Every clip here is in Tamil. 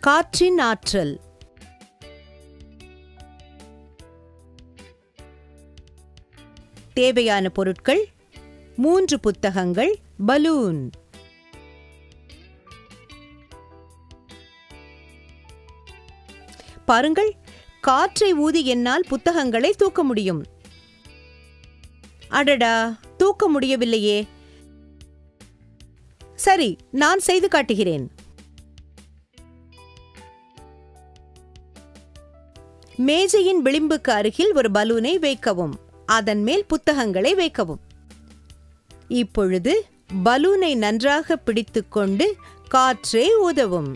காற்றின் ஆற்றல். தேவையான பொருட்கள்: 3 புத்தகங்கள், பலூன். பாருங்கள், காற்றை ஊதி என்னால் புத்தகங்களை தூக்க முடியும். அடடா, தூக்க முடியவில்லையே. சரி, நான் செய்து காட்டுகிறேன். மேஜையின் விளிம்புக்கு அருகில் ஒரு பலூனை வைக்கவும். அதன் மேல் புத்தகங்களை வைக்கவும். இப்பொழுது பலூனை நன்றாக பிடித்துக்கொண்டு காற்றை ஊதவும்.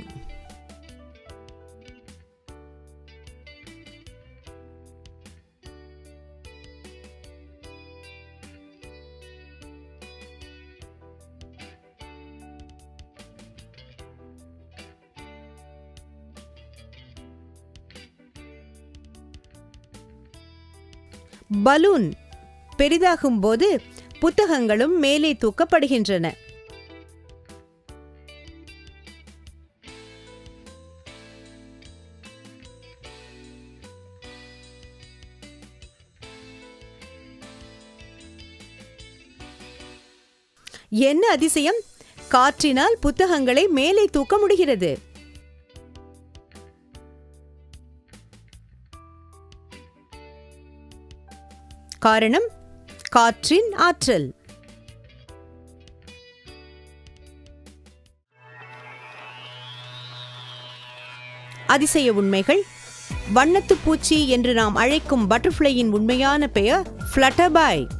பலூன் பெரிதாகும் போது புத்தகங்களும் மேலே தூக்கப்படுகின்றன. என்ன அதிசயம்! காற்றினால் புத்தகங்களை மேலே தூக்க முடிகிறது. காரணம், காற்றின் ஆற்றல். அதிசய உண்மைகள். வண்ணத்து பூச்சி என்று நாம் அழைக்கும் பட்டர்ஃப்ளையின் உண்மையான பெயர் ஃப்ளட்டர்பை.